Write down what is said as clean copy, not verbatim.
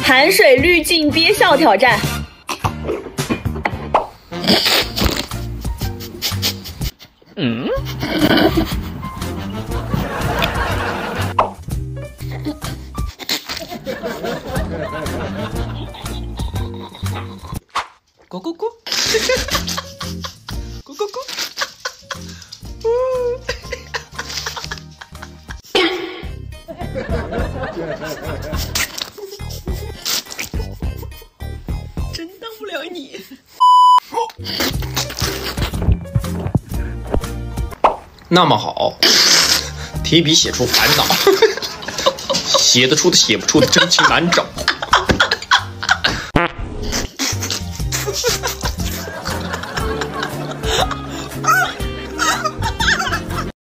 含水滤镜憋笑挑战。 咕咕咕，咕咕咕，真当不了你。 那么好，提笔写出烦恼，写得出的写不出的真情难找。